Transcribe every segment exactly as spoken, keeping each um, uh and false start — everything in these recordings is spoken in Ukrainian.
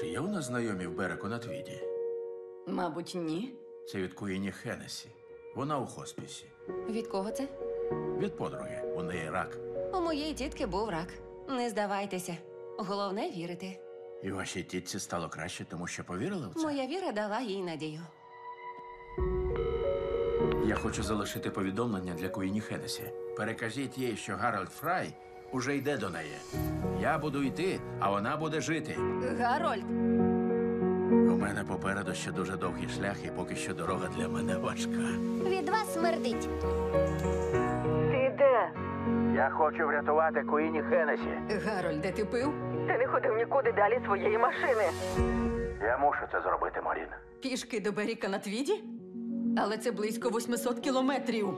Чи є у нас знайомі в Береку на Твіді? Мабуть, ні. Це від Куїні Хеннесі. Вона у хоспісі. Від кого це? Від подруги. У неї рак. У моєї тітки був рак. Не здавайтеся. Головне вірити. І вашій тітці стало краще, тому що повірили в це? Моя віра дала їй надію. Я хочу залишити повідомлення для Куїні Хеннесі. Перекажіть їй, що Гарольд Фрай уже йде до неї. Я буду йти, а вона буде жити. Гарольд, У мене попереду ще дуже довгий шлях, і поки що дорога для мене важка. Від вас смердить. ти де? Я хочу врятувати Куїні Хеннесі. Гарольде, ти пив? Ти не ходив нікуди далі своєї машини. Я мушу це зробити, Марін. Пішки до Беріка на Твіді? Але це близько восьмисот кілометрів.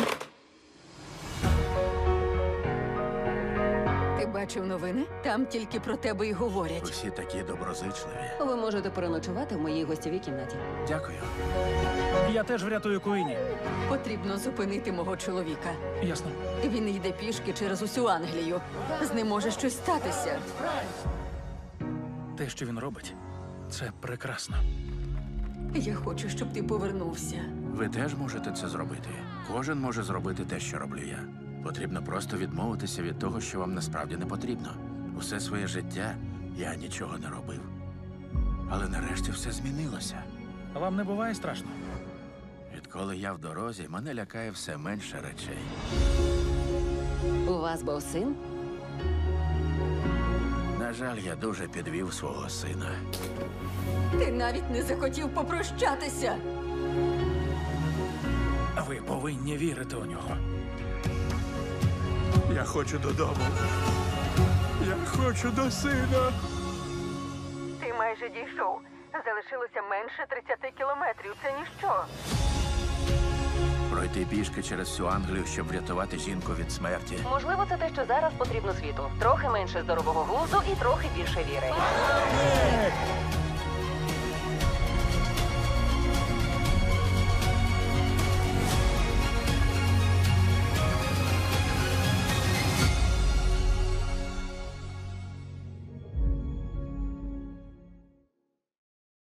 Ти бачив новини? Там тільки про тебе й говорять. Усі такі доброзичливі. Ви можете переночувати в моїй гостєвій кімнаті. Дякую. Я теж врятую Куїні. Потрібно зупинити мого чоловіка. Ясно. Він йде пішки через усю Англію. З ним може щось статися. Те, що він робить, це прекрасно. Я хочу, щоб ти повернувся. Ви теж можете це зробити. Кожен може зробити те, що роблю я. Потрібно просто відмовитися від того, що вам насправді не потрібно. Усе своє життя я нічого не робив. Але нарешті все змінилося. А вам не буває страшно? Відколи я в дорозі, мене лякає все менше речей. У вас був син? На жаль, я дуже підвів свого сина. Ти навіть не захотів попрощатися. А ви повинні вірити у нього. Я хочу додому. Я хочу до сина. Ти майже дійшов. Залишилося менше тридцяти кілометрів. Це ніщо. Пройти пішки через всю Англію, щоб врятувати жінку від смерті. Можливо, це те, що зараз потрібно світу. Трохи менше здорового глузду і трохи більше віри.